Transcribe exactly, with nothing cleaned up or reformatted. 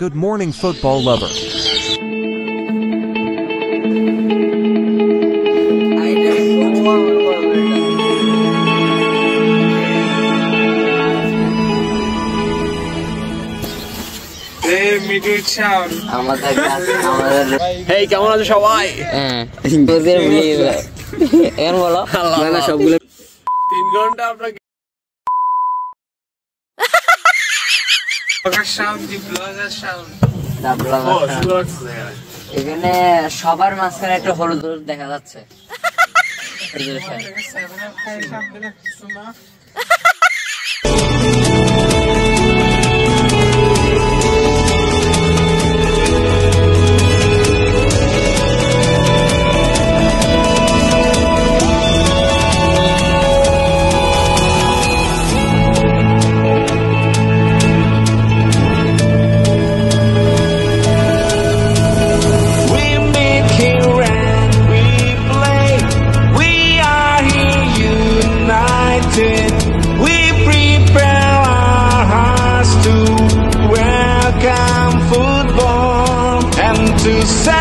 Good morning, football lover. Hey, কেমন আছো সবাই? হ্যাঁ তোদের এখন বলো না সবগুলো তিন ঘন্টা আপনাকে এখানে সবার মাঝখানে একটা হলুদ হলুদ দেখা যাচ্ছে। We prepare our hearts to welcome football and to say